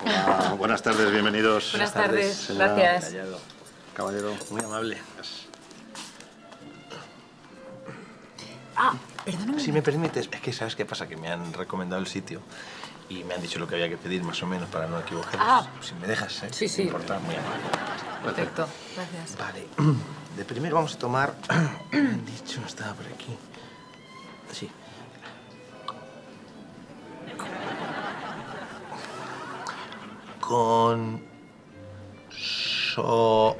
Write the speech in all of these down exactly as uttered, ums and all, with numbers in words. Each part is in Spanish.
Hola, buenas tardes, bienvenidos. Buenas tardes, Señora gracias. Callado. Caballero. Muy amable. Ah, perdóname. Si me permites, es que ¿sabes qué pasa? Que me han recomendado el sitio y me han dicho lo que había que pedir más o menos para no equivocarme. Ah. Si me dejas, ¿eh? Sí, sí. No importa, muy amable. Perfecto, gracias. Vale. De primero vamos a tomar... Me han dicho, estaba por aquí. Sí. Con... So...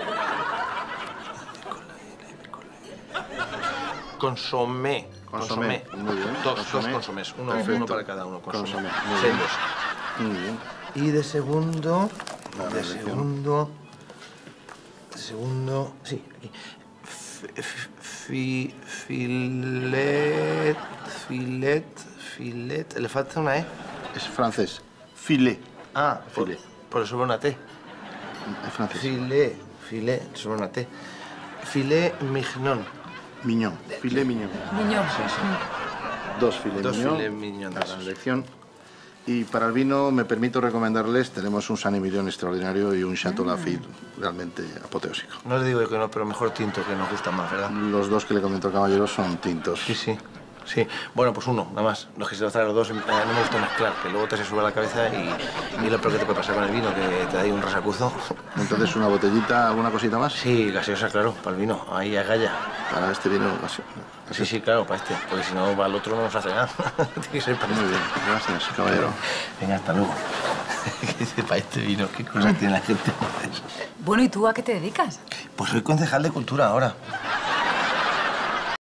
Consomé. Consomé. Muy bien. Dos, Consomé. dos consomés. Uno, Perfecto. uno para cada uno. Consomé. Consomé. Muy Seis bien. dos. Muy bien. Y de segundo... La de recepción. segundo... De segundo... Sí, aquí. F- f- Fi, filet... Filet... Filet... Le falta una E. Es francés. Filet. Ah, por, Filet. por eso una T. Es francés. Filet... Filet... Sobre una T. Filet mignon. Miñón. Filet miñón. Niño. Sí, sí. Dos filet Dos miñón. filet mignon de A la esos. elección. Y para el vino me permito recomendarles, tenemos un San Emilion extraordinario y un Chateau Lafite realmente apoteósico. No le digo que no, pero mejor tinto, que nos gusta más, ¿verdad? Los dos que le comentó el caballero son tintos. Sí, sí. Sí. Bueno, pues uno, nada más. Los que se los traen los dos, eh, no me gusta mezclar, que luego te se sube a la cabeza y, y lo peor que te puede pasar con el vino, que te da ahí un rasacuzo. Entonces, una botellita, ¿alguna cosita más? Sí, gaseosa, claro, para el vino. Ahí a galla. Para este vino, así. Sí, sí, claro, para este. Porque si no, para el otro no nos hace nada. Tiene que ser para Muy este. bien, gracias, caballero. Venga, hasta luego. ¿Qué dice para este vino? ¿Qué cosas tiene la gente? Bueno, ¿y tú a qué te dedicas? Pues soy concejal de cultura ahora.